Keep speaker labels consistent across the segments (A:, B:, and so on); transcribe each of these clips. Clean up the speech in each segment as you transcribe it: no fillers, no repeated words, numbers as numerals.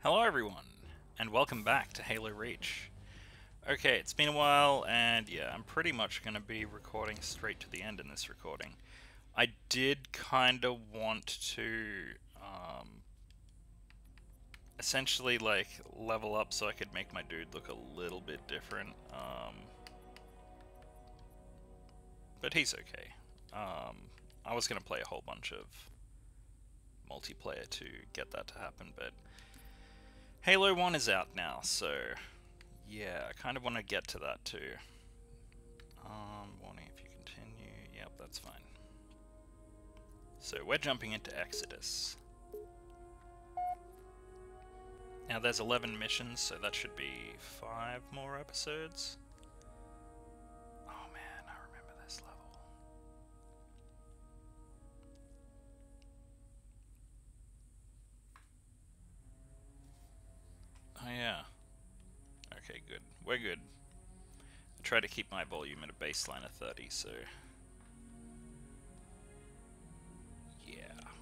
A: Hello everyone, and welcome back to Halo Reach. Okay, it's been a while, and yeah, I'm pretty much going to be recording straight to the end in this recording. I did kind of want to, essentially, like, level up so I could make my dude look a little bit different, but he's okay. I was going to play a whole bunch of multiplayer to get that to happen, but Halo 1 is out now, so yeah, I kind of want to get to that too. Warning if you continue. Yep, that's fine. So we're jumping into Exodus. Now there's 11 missions, so that should be 5 more episodes. Oh man, I remember this level. Oh yeah. Okay, good. We're good. I try to keep my volume at a baseline of 30, so yeah.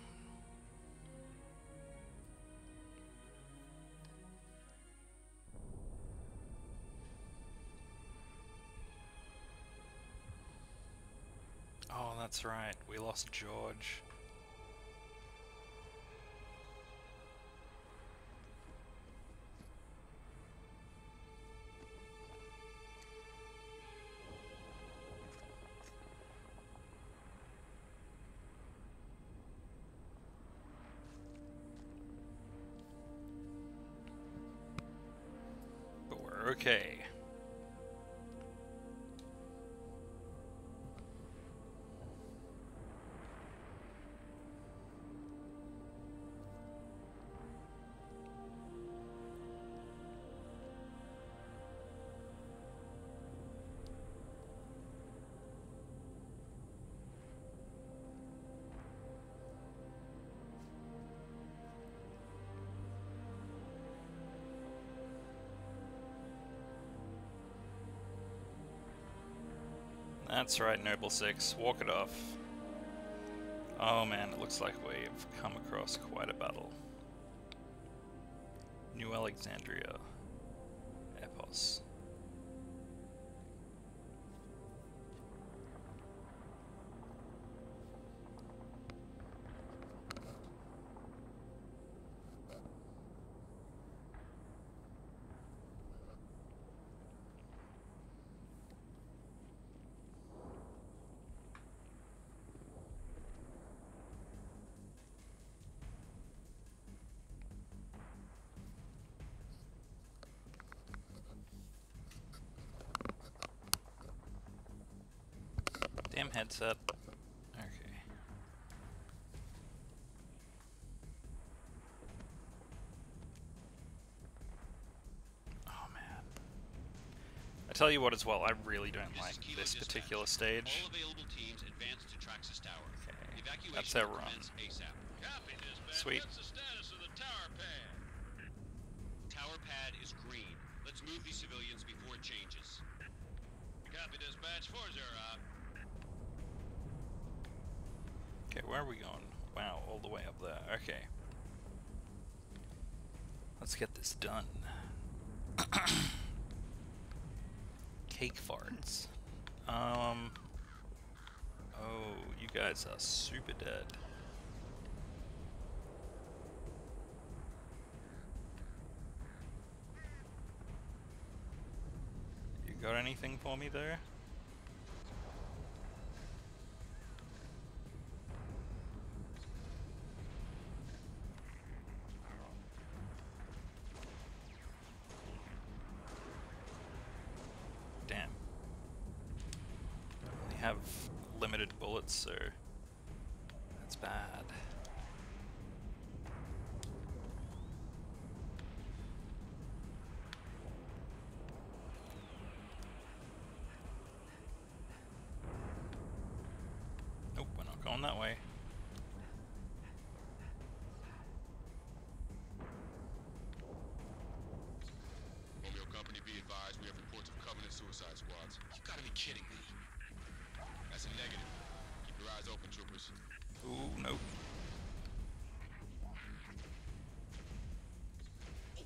A: Oh, that's right. We lost George. But we're okay. That's right, Noble 6. Walk it off. Oh man, it looks like we've come across quite a battle. New Alexandria. Epos. Damn headset. Okay. Oh man. I tell you what as well, I really don't like this particular stage. Okay, that's our run. Sweet.
B: Tower pad is green. Let's move these civilians before it changes. Copy dispatch 40.
A: Okay, where are we going? Wow, all the way up there. Okay. Let's get this done. Cake farts. Oh, you guys are super dead. You got anything for me there? Damn. I only have limited bullets, so that's bad. Nope, we're not going that way.
B: Romeo Company, be advised, we have reports of Covenant suicide squads. You gotta be kidding me. That's a negative. Keep your eyes open, troopers.
A: Ooh, nope.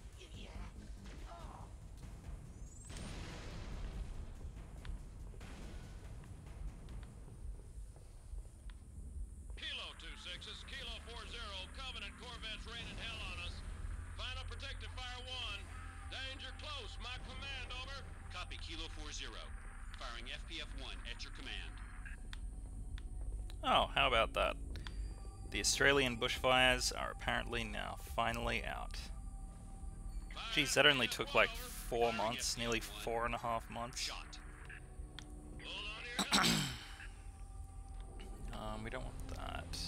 A: Oh, how about that? The Australian bushfires are apparently now finally out. Geez, that only took like 4 months, nearly 4.5 months. We don't want that.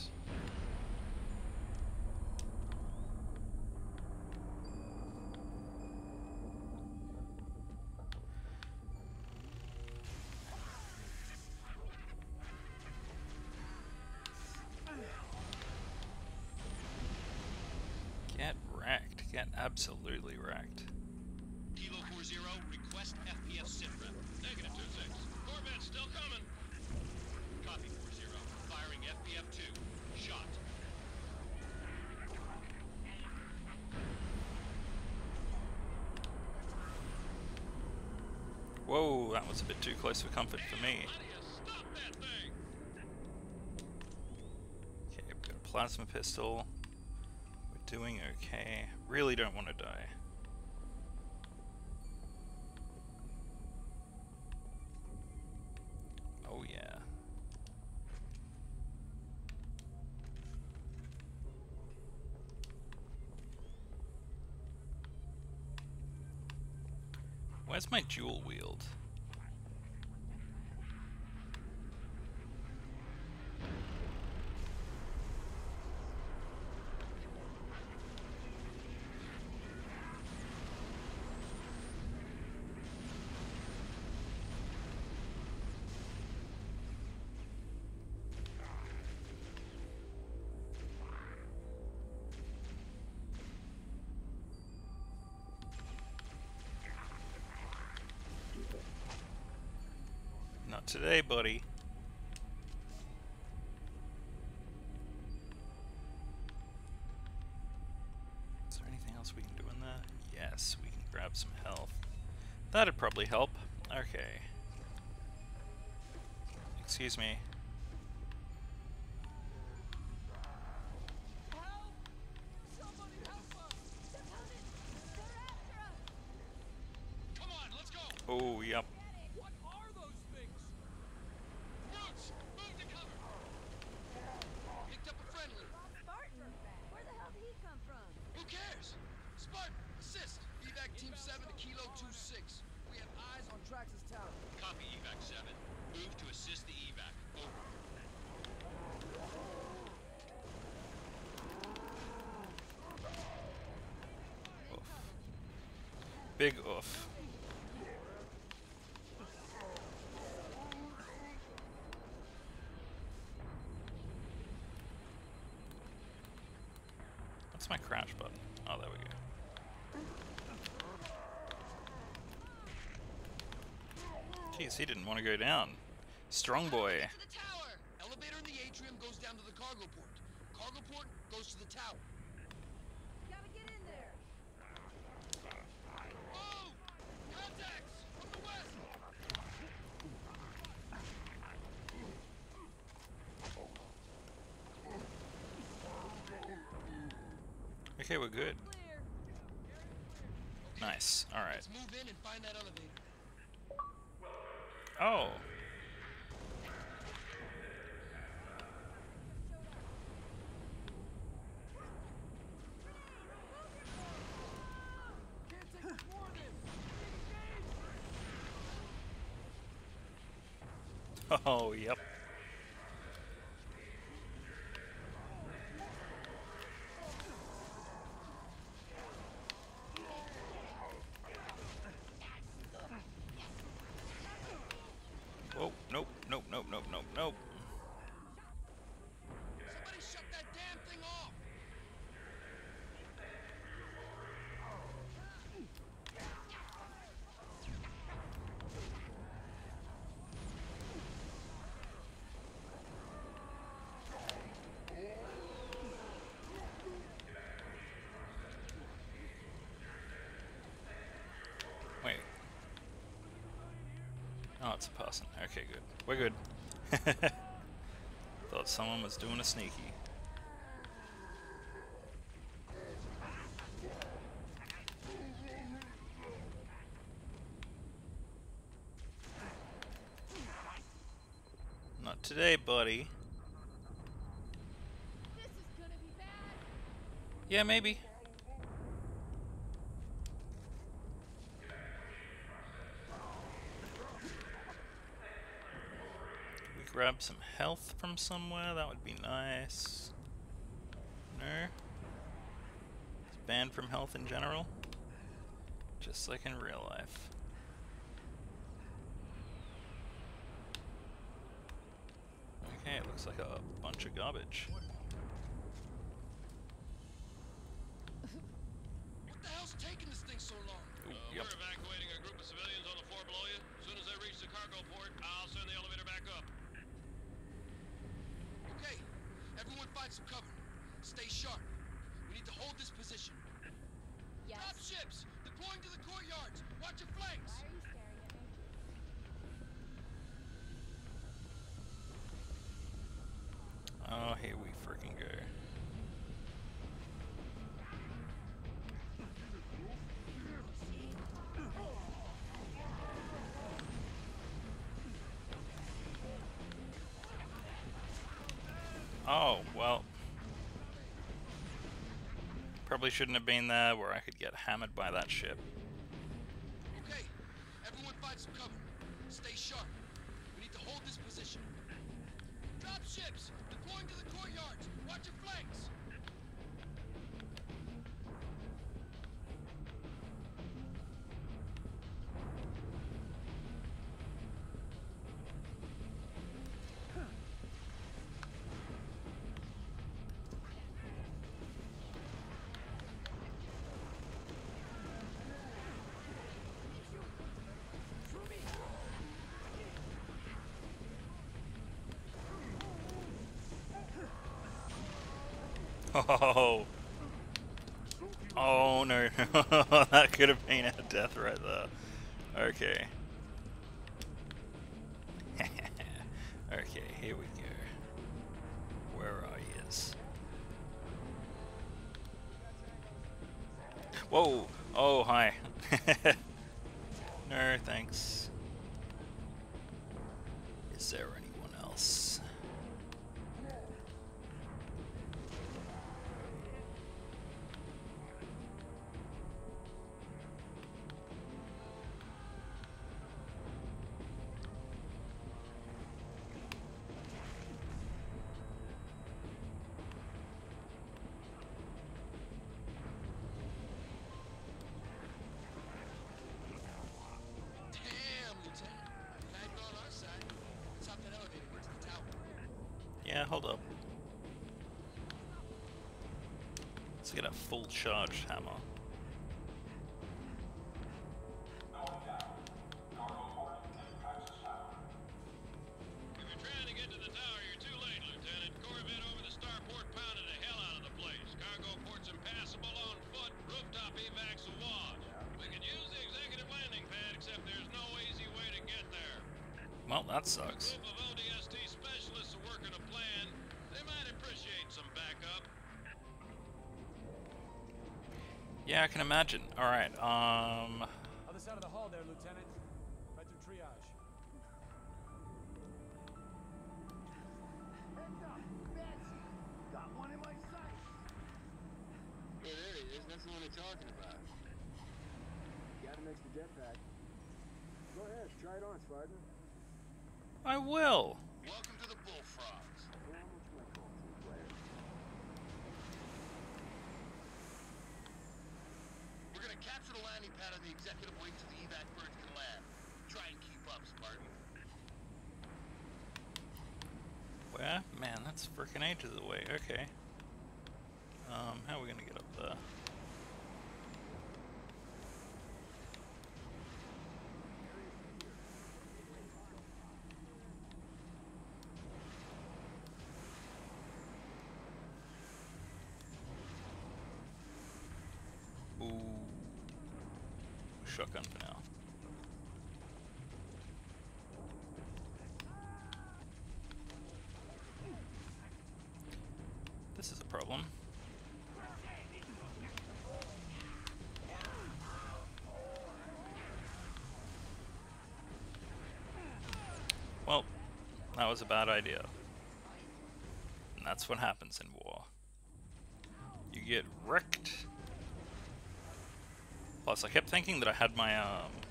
A: Get wrecked. Get absolutely wrecked.
B: Kilo 40, request FPF sitrep. Negative 26. Corvette still coming. Copy 40. Firing FPF 2. Shot.
A: Whoa, that was a bit too close for comfort for me.
B: Stop that thing!
A: Okay, we've got a plasma pistol. We're doing okay. Really don't want to die. Oh yeah. Where's my dual wield? Not today, buddy. Is there anything else we can do in there? Yes, we can grab some health. That'd probably help. Okay. Excuse me.
B: Come on, let's go!
A: Oh, yep.
B: What are those things? Roots! Move to cover! Picked up a friendly.
C: Spartan? Where the hell did he come from?
B: Who cares? Spartan, assist! Evac Team 7 to Kilo 26. We have eyes on Traxxas Tower. Copy Evac 7. Move to assist the evac. Over.
A: Oof. Big oof. What's my crouch button? Oh, there we go. Jeez, he didn't want to go down. Strong boy.
B: To the tower! Elevator in the atrium goes down to the cargo port. Cargo port goes to the tower.
C: Gotta get in there.
B: Oh! Contacts! From the west!
A: Okay, we're good.
C: Clear.
A: Nice. Alright.
B: Let's move in and find that elevator.
A: Oh. Oh, yep. Oh, nope, nope, nope, nope, nope, nope.
B: Somebody shut that damn thing off!
A: Wait. Oh, it's a person. Okay, good. We're good. Thought someone was doing a sneaky. Not today, buddy. Yeah, maybe. We grab some health from somewhere, that would be nice. No? It's banned from health in general? Just like in real life. Okay, it looks like a bunch of garbage.
B: What the hell's taking this thing so long?
A: Ooh, yep.
D: We're evacuating a group of civilians on the floor below you. As soon as they reach the cargo port, I'll send the elevator back up.
B: Okay, everyone find some cover. Stay sharp. We need to hold this position.
C: Yes.
B: Drop ships! Deploying to the courtyards! Watch your flanks!
C: Why are you staring at me?
A: Oh, here we freaking go. Oh, well. Probably shouldn't have been there where I could get hammered by that ship.
B: Okay, everyone find some cover. Stay sharp. We need to hold this position. Drop ships! Deploying to the courtyards! Watch your flanks!
A: Oh, oh no, that could have been a death right there. Okay. Okay, here we go. Where are yous? Whoa! Oh, hi. No, thanks. Is there anyone else?
B: Damn, Lieutenant. Glad you're on our side. Let's hop that elevator and get to the tower.
A: Yeah, hold up. Let's get a full charge hammer.
D: If you're trying to get to the tower, you're too late, Lieutenant. Corvette over the starport pounded the hell out of the place. Cargo port's impassable on foot. Rooftop evac's a wash. We could use the executive landing pad, except there's no easy way to get there.
A: Well, that sucks.
D: A group of ODST specialists are working a plan. They might appreciate some backup.
A: Yeah, I can imagine. Alright,
E: Other side of the hall there, Lieutenant. Right through triage.
F: Heads up! Betsy! Got one in my sights!
B: Yeah, there he is. That's the one they're talking about.
F: Got an extra jetpack. Go ahead, try it on, Spartan.
A: I will.
B: Welcome to the Bullfrogs.
F: Well, how much my call to player?
B: We're gonna capture the landing pad on the executive wing so the evac birds can land. Try and keep up, Spartan.
A: Where? Man, that's frickin' ages away. Okay. How are we gonna get up there? Ooh. Shotgun for now. This is a problem. Well, that was a bad idea. And that's what happens in war. You get wrecked. Plus, I kept thinking that I had my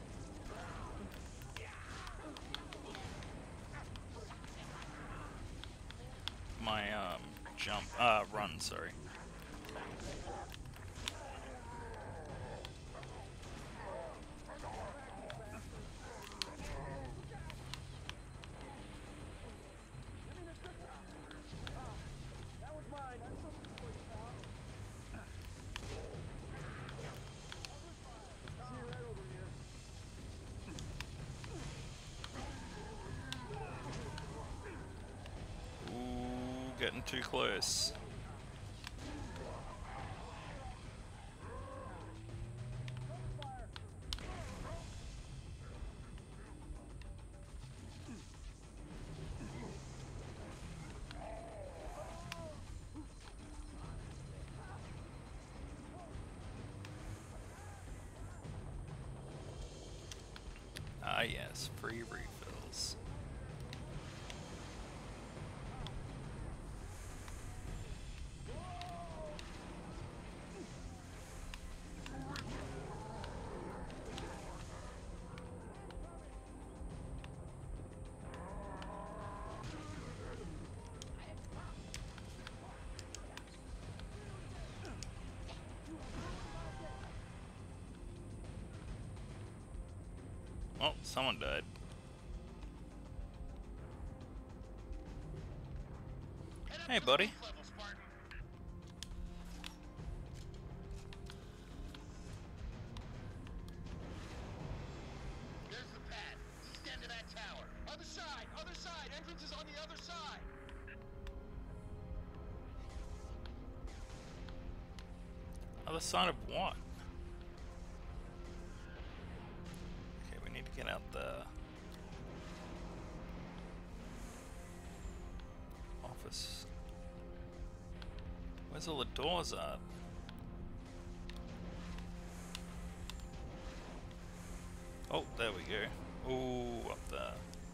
A: run, sorry.
F: That was mine. That's something for you, pal. See you right over here.
A: Ooh, getting too close. Ah yes, free refills. Oh, someone died.
B: Head up
A: Hey,
B: to the
A: buddy.
B: roof level, Spartan. There's the pad. Extend to that tower. Other side! Other side! Entrance is on the other side!
A: Other side of what? Okay, we need to get out the office. Where's all the doors at? Oh, there we go. Ooh, up there.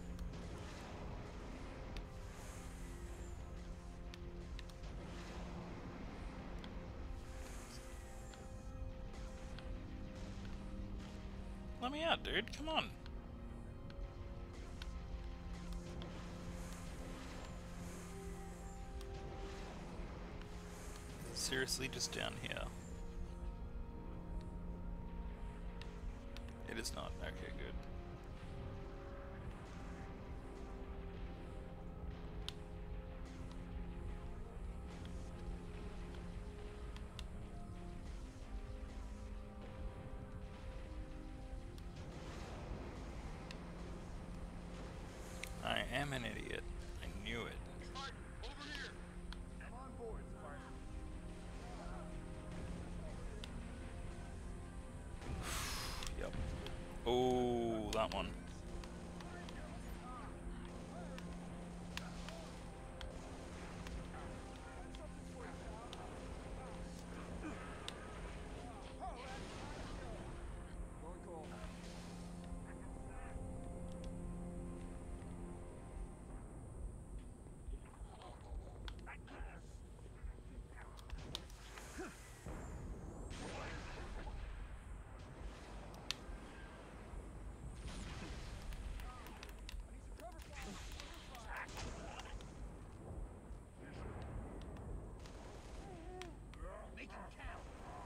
A: Let me out, dude. Come on. Seriously, just down here. It is not. Okay, good. I am an idiot. I knew it.
B: Spartan, over here!
F: I'm on board, Spartan.
A: Yep. Oh, that one.
F: Going cold.
B: Make him count!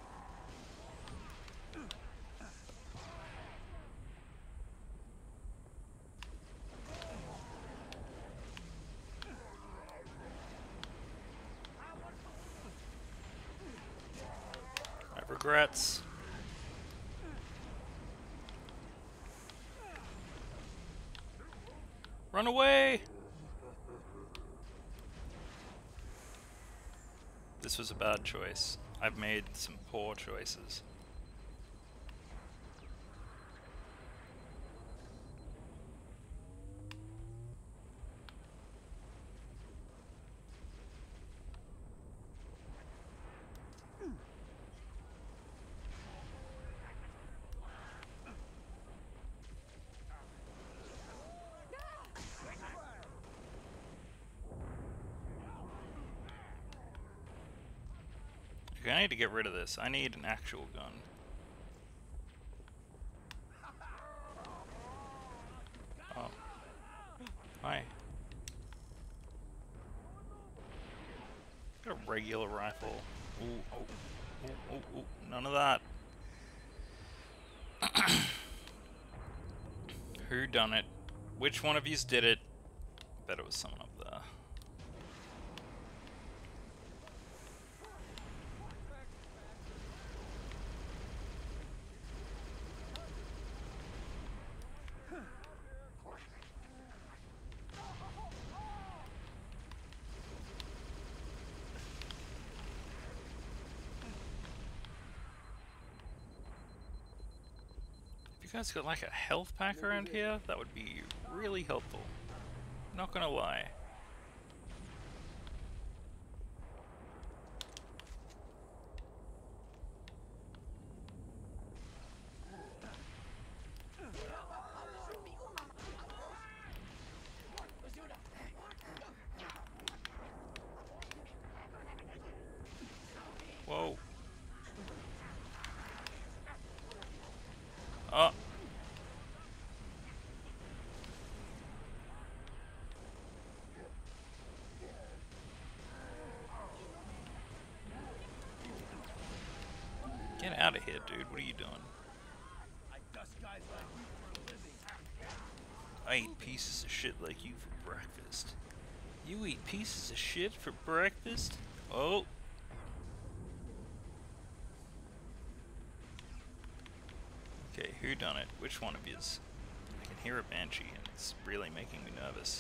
A: I have regrets. Run away! This was a bad choice. I've made some poor choices. Okay, I need to get rid of this. I need an actual gun. Oh. Hi. Got a regular rifle. Ooh, oh, oh, oh, oh, none of that. Who done it? Which one of yous did it? Bet it was someone up there. If you guys got like a health pack around here, that would be really helpful. Not gonna lie. Whoa. Oh. Get out of here, dude. What are you doing? I eat pieces of shit like you for breakfast. You eat pieces of shit for breakfast? Oh. Okay, who done it? Which one of yous? I can hear a banshee and it's really making me nervous.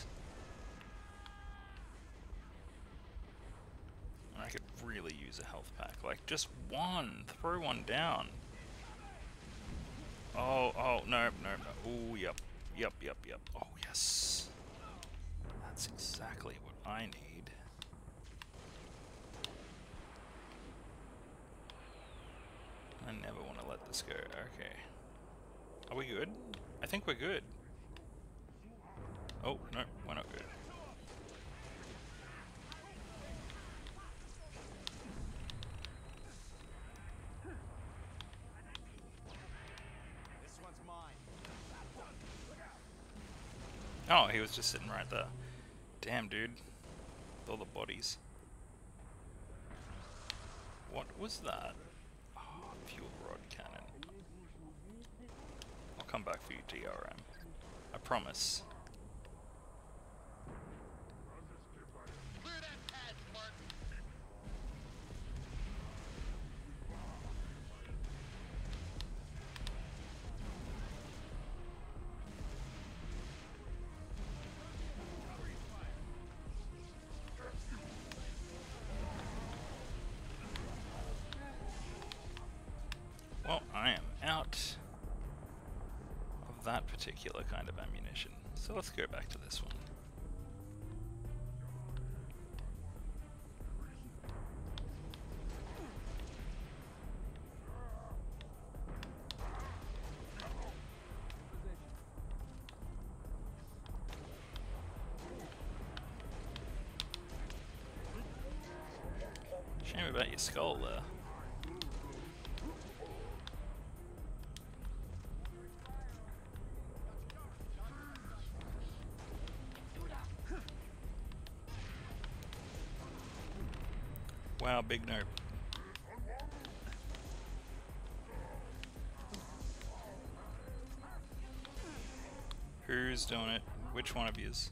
A: I could really use a health pack. Like, just one! Throw one down! Oh, oh, no, no, no. Oh, yep. Yep, yep, yep. Oh, yes. That's exactly what I need. I never want to let this go. Okay. Are we good? I think we're good. Oh, no, we're not good. Oh, he was just sitting right there. Damn, dude. With all the bodies. What was that? Oh, fuel rod cannon. I'll come back for you, DRM. I promise.
B: Clear that pad, Martin.
A: Well, I am out of that particular kind of ammunition. So let's go back to this one. Shame about your skull there. Wow, big nerf. Who's doing it? Which one of yous?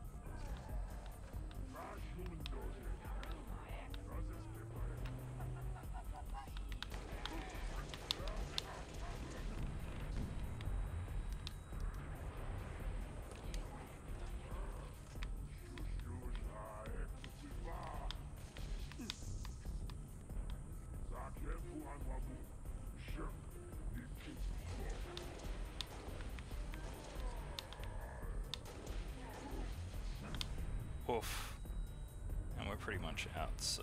A: Oof. And we're pretty much out, so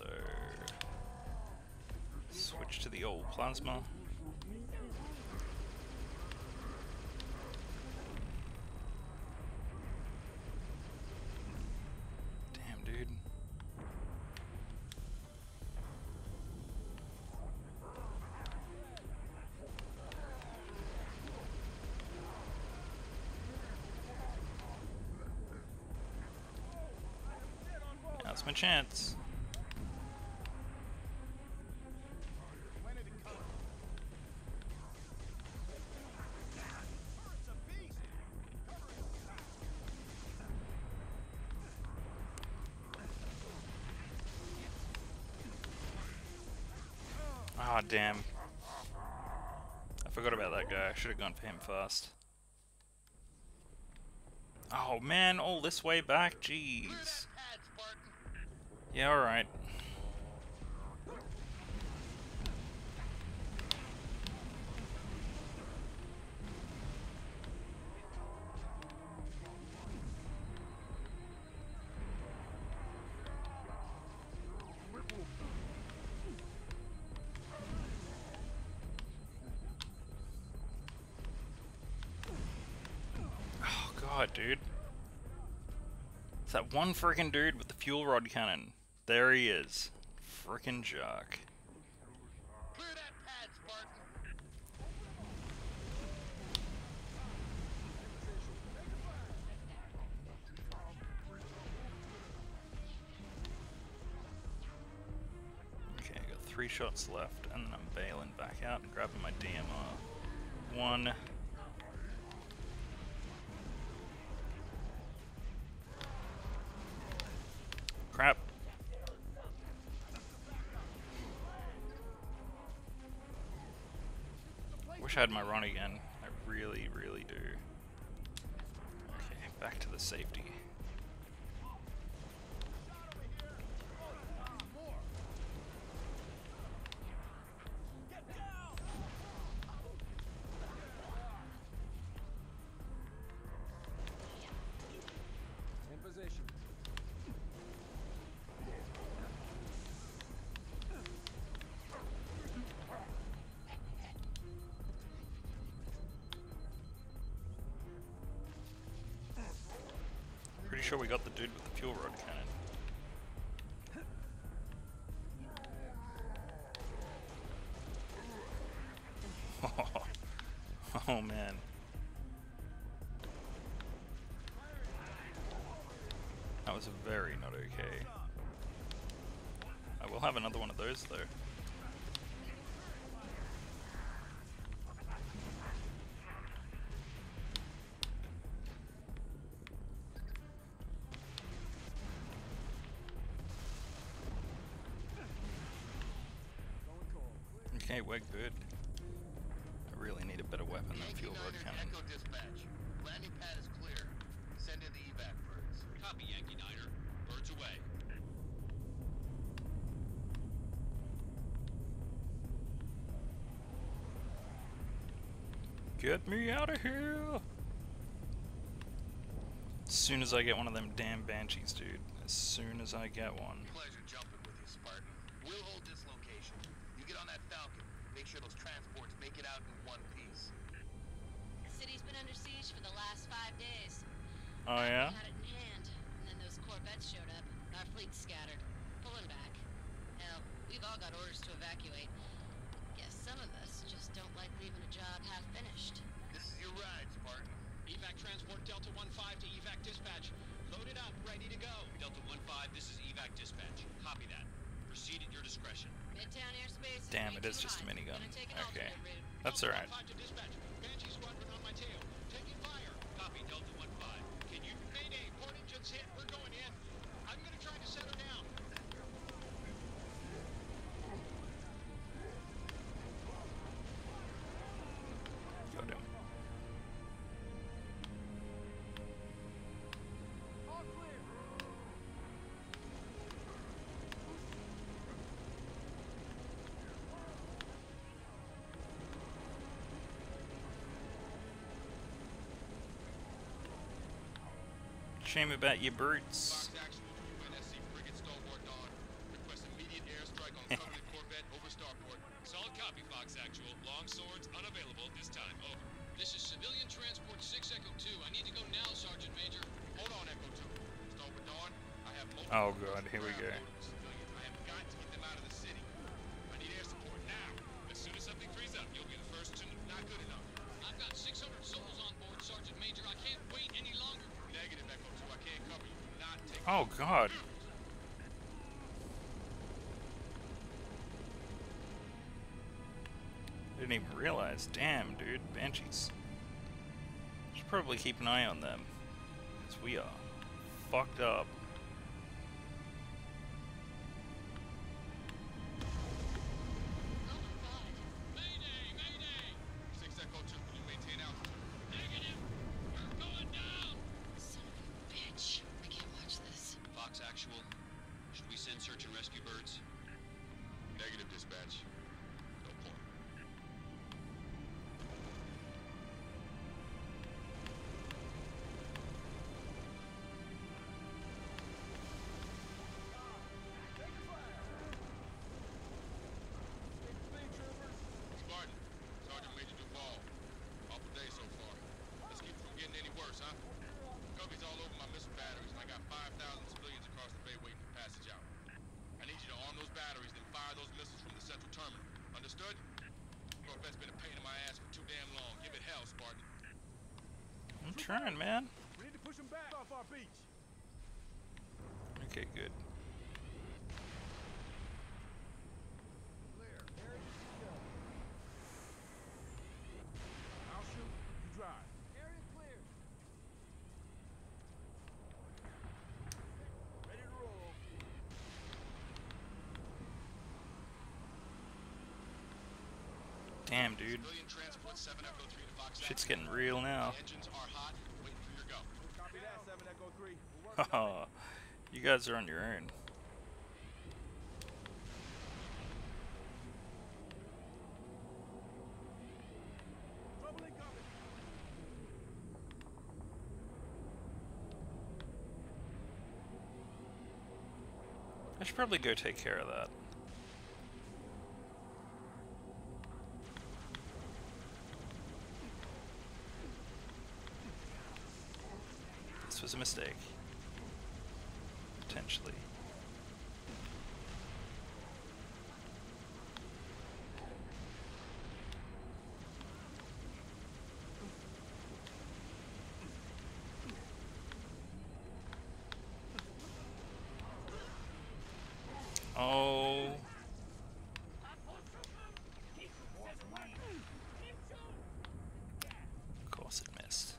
A: switch to the old plasma. Damn, dude. It's my chance. Ah, oh, damn. I forgot about that guy. I should have gone for him first. Oh man, all this way back? Jeez. Yeah, alright. Oh god, dude. It's that one freaking dude with the fuel rod cannon. There he is. Freaking jerk.
B: Clear that pad, Spartan.
A: Okay, I got 3 shots left, and then I'm bailing back out and grabbing my DMR. 1. Crap. Wish I had my run again. I really, really do. Okay, back to the safety.
E: In position.
A: Pretty sure we got the dude with the fuel rod cannon. Oh man. That was very not okay. I will have another one of those though. Okay, we're good. I really need a better weapon than fuel rod cannon.
B: Echo dispatch. Landing pad is clear. Send in the evac birds.
D: Copy, Yankee Niner. Birds away.
A: Get me out of here! As soon as I get one of them damn banshees, dude. As soon as I get one.
B: Pleasure jumping with you, Spartan. We'll hold this location. You get on that Falcon. Make sure those transports make it out in one piece.
C: The city's been under siege for the last 5 days.
A: Oh yeah?
C: We had it in hand, and then those Corvettes showed up. Our fleet's scattered, pulling back. Hell, we've all got orders to evacuate. Guess some of us just don't like leaving a job half finished.
B: This is your ride, Spartan.
D: Evac transport Delta 1-5 to evac dispatch. Loaded up, ready to go. Delta 1-5, this is evac dispatch. Copy that. Proceed at your discretion.
C: Midtown airspace.
A: Damn, it
C: way
A: is
C: too
A: just a
C: high.
A: minigun.
C: Gonna take an
A: Okay.
C: alternate route.
A: That's
D: Delta
A: alright.
D: 1-5 to dispatch. Banshee squadron on my tail. Taking fire. Copy, Delta 1-5. Can you... Mayday, port engine's hit. We're going in. I'm gonna try to set her down.
A: Got him.
E: All clear.
A: Shame about your brutes.
B: Fox Actual, UNSC frigate Stalwart Dawn. Request immediate airstrike on Covenant Corvette over Starport.
D: Solid copy, Fox Actual. Long swords unavailable this time. Over. This is civilian transport 6 Echo 2. I need to go now, Sergeant Major.
B: Hold on, Echo 2. Stalwart Dawn, I have multiple
A: Oh god, here we go.
B: loaded with civilians. I have got to get them out of the city. I need air support now.
D: As soon as something frees up, you'll be the first to...
B: Not good enough.
D: I've got 600 souls on board, Sergeant Major. I can't wait any longer.
B: Negative, Echo 2. I can't cover you. Do not take
A: Oh god. Didn't even realize. Damn, dude. Banshees. Should probably keep an eye on them. Because we are fucked up.
C: Oh my god.
D: Mayday! Mayday!
B: 6 Echo 2, can you maintain altitude?
D: Negative! We're going down!
C: Son of a bitch. I can't watch this.
B: Fox Actual, should we send search and rescue birds? Negative, dispatch. No point. Spartan, Sergeant Major Duval. Awful day so far. Let's keep from getting any worse, huh? Cubbies all over my missile batteries, and I got 5,000 civilians across the bay waiting for passage out. I need you to arm those batteries, then fire those missiles from the central terminal. Understood? Corvette's been a pain in my ass for too damn long. Give it hell, Spartan.
A: I'm trying, man.
E: We need to push them back off our beach.
A: Okay, good.
E: Clear. Area clear. I'll shoot. You drive. Area clear. Ready to roll.
A: Damn, dude.
B: Civilian transport 7 Echo 3 to Fox
A: Shit's
B: Actual.
A: getting real now.
B: The engines are hot, waiting for your go.
E: Copy that, 7 Echo 3. We're working on it.
A: You guys are on your own.
E: Trouble incoming.
A: I should probably go take care of that. This was a mistake. Potentially. Oh. Of course it missed.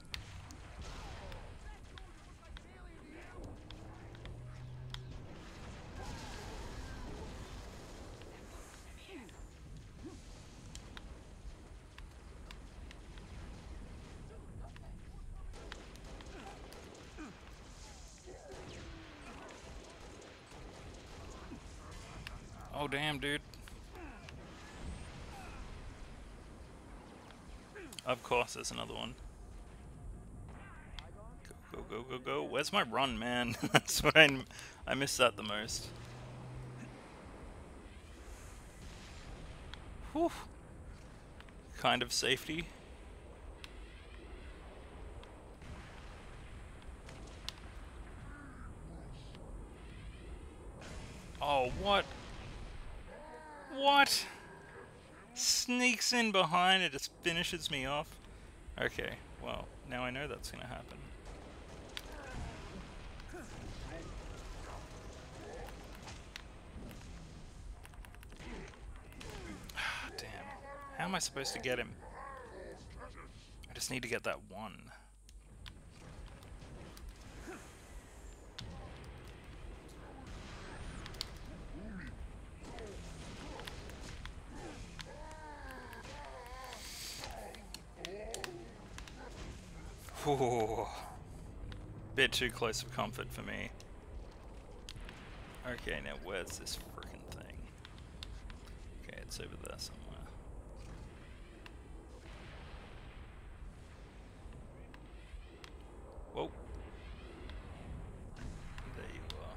A: Oh damn, dude. Of course there's another one. Go, go, go, go, go. Where's my run, man? That's what I miss that the most. Whew. Kind of safety. Oh, what? What? Sneaks in behind it, just finishes me off. Okay, well, now I know that's gonna happen. Damn. How am I supposed to get him? I just need to get that one. Ooh, bit too close for comfort for me. Okay, now where's this frickin' thing? Okay, it's over there somewhere. Whoa. There you are.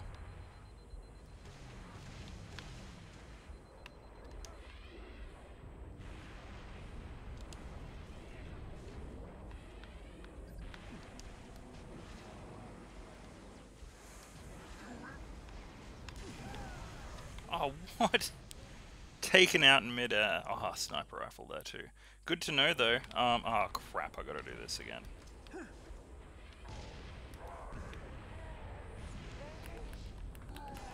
A: Oh, what? Taken out in mid-air. Oh, sniper rifle there too. Good to know though. Oh crap, I gotta do this again.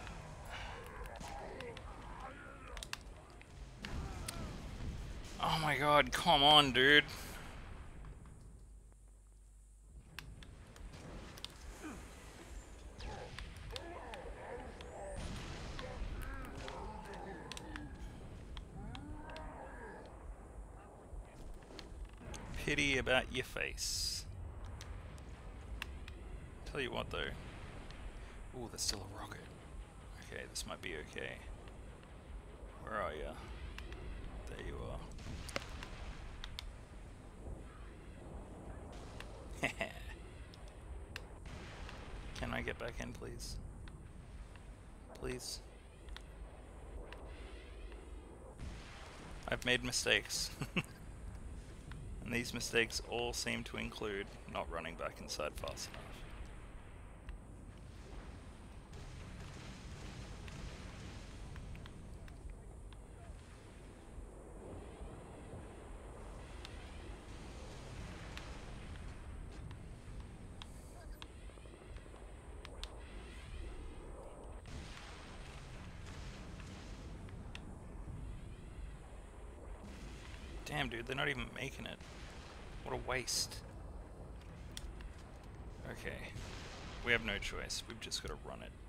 A: Oh my my god, come on, dude. Pity about your face. Tell you what though. Ooh, there's still a rocket. Okay, this might be okay. Where are ya? There you are. Can I get back in, please? Please? I've made mistakes. And these mistakes all seem to include not running back inside fast enough. Damn, dude, they're not even making it. What a waste. Okay. We have no choice. We've just got to run it.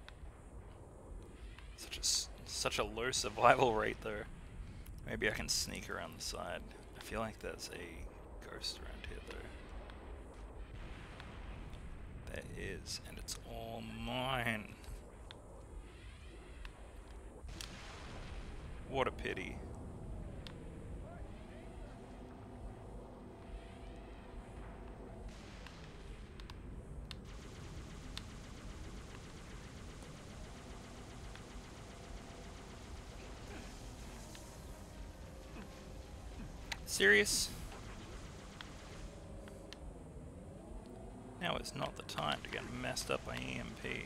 A: Such a low survival rate, though. Maybe I can sneak around the side. I feel like there's a ghost around here, though. There is, and it's all mine. What a pity. Serious? Now is not the time to get messed up by EMP.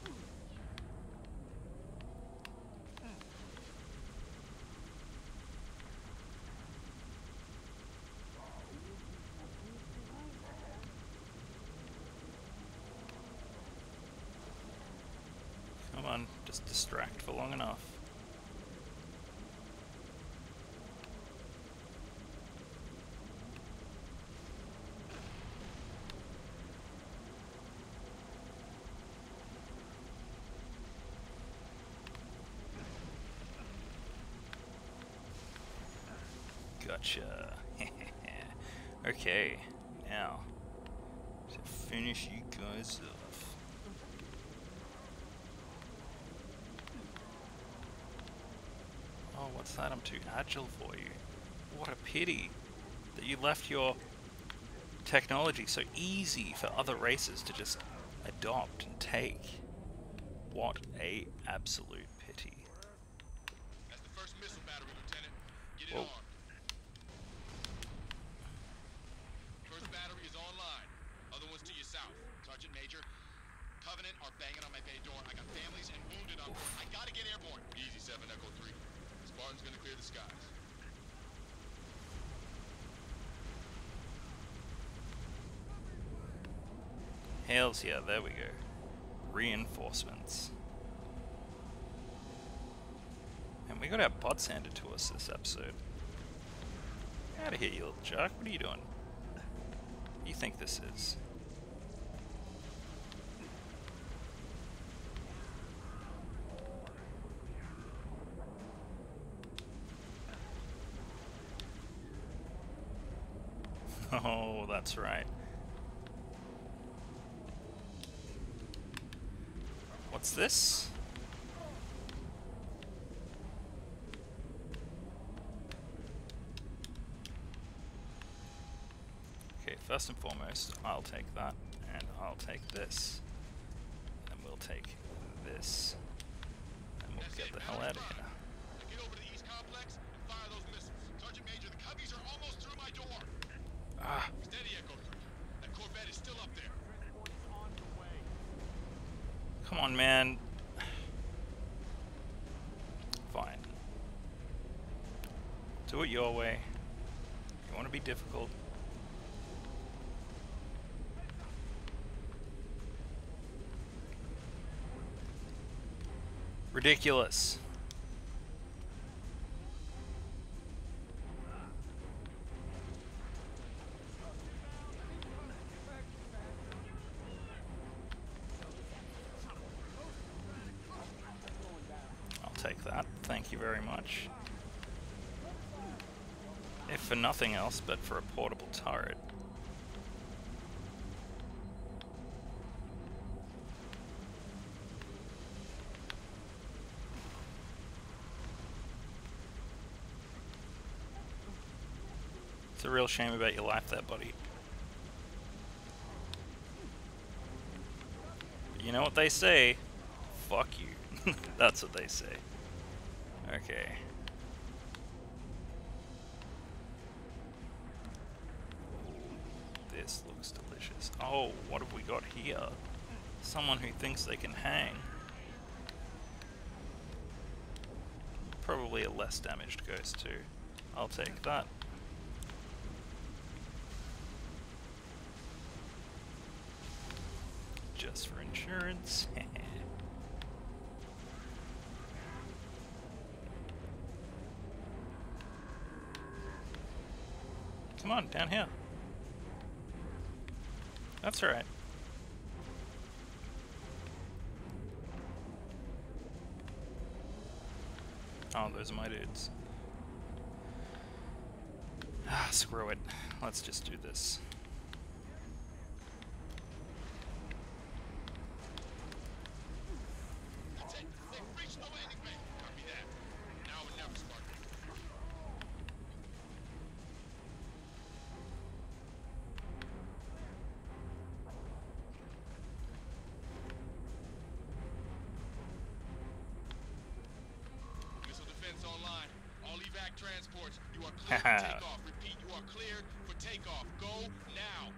A: Come on, just distract for long enough. Gotcha. Okay, now to finish you guys off. Oh, what's that? I'm too agile for you. What a pity that you left your technology so easy for other races to just adopt and take. What a absolute pity.
B: That's the first missile battery, Lieutenant. Get it
A: Whoa.
B: on. First battery is online. Other ones to your south. Sergeant Major, Covenant are banging on my bay door. I got families and wounded on board. I gotta get airborne. Easy, 7 Echo 3. Spartan's gonna clear the skies.
A: Hells yeah, there we go. Reinforcements. And we got our butts handed to us this episode. Out of here, you little jerk. What are you doing? What do you think this is? Oh, that's right. What's this? Okay, first and foremost, I'll take that, and I'll take this. And we'll take this. And we'll get the hell out of here.
B: Now get over to the east complex and fire those missiles. Sergeant Major, the Cubbies are almost through my door.
A: Ah,
B: Steady, Echo 3. That Corvette is still up there.
A: come on, man. Fine. Do it your way. You want to be difficult. Ridiculous. take that. Thank you very much. If for nothing else, but for a portable turret. It's a real shame about your life there, buddy. But you know what they say? Fuck you. That's what they say. Okay. This looks delicious. Oh, what have we got here? Someone who thinks they can hang. Probably a less damaged ghost too. I'll take that. Just for insurance. Come on, down here. That's alright. Oh, those are my dudes. Ah, screw it. Let's just do this.
B: That's it. They reached over anyway. Copy that. Now or never, Spartan. Missile defense online. All evac transports, you are cleared for takeoff. Repeat, you are cleared for takeoff. Go now.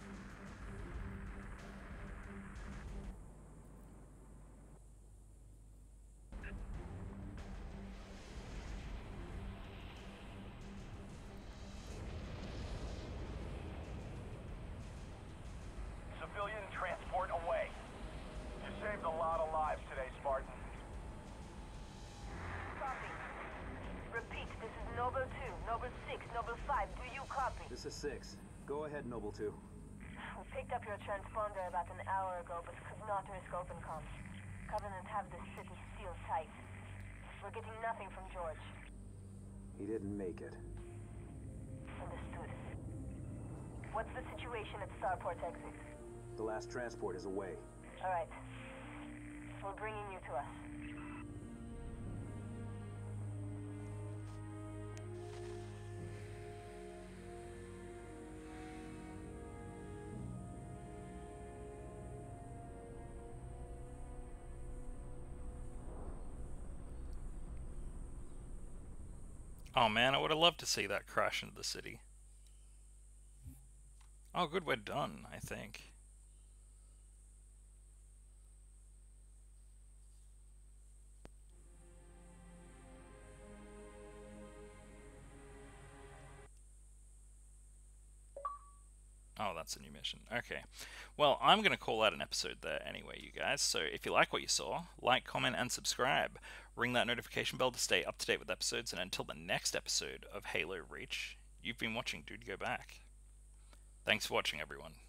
G: Civilian transport away. You saved a lot of lives today, Spartan.
H: Copy. Repeat, this is Noble 2, Noble 6, Noble 5. Do you copy?
F: This is 6. Go ahead, Noble 2.
H: We picked up your transponder about an hour ago, but could not risk open comms. Covenant have the city sealed tight. We're getting nothing from George.
F: He didn't make it.
H: Understood. What's the situation at Starport exit?
F: The last transport is away.
H: All right. We're bringing you to us.
A: Oh man, I would have loved to see that crash into the city. Oh good, we're done, I think. Oh, that's a new mission. Okay. Well, I'm going to call that an episode there anyway, you guys. So if you like what you saw, like, comment, and subscribe. Ring that notification bell to stay up to date with episodes. And until the next episode of Halo Reach, you've been watching DudeGoBack. Thanks for watching, everyone.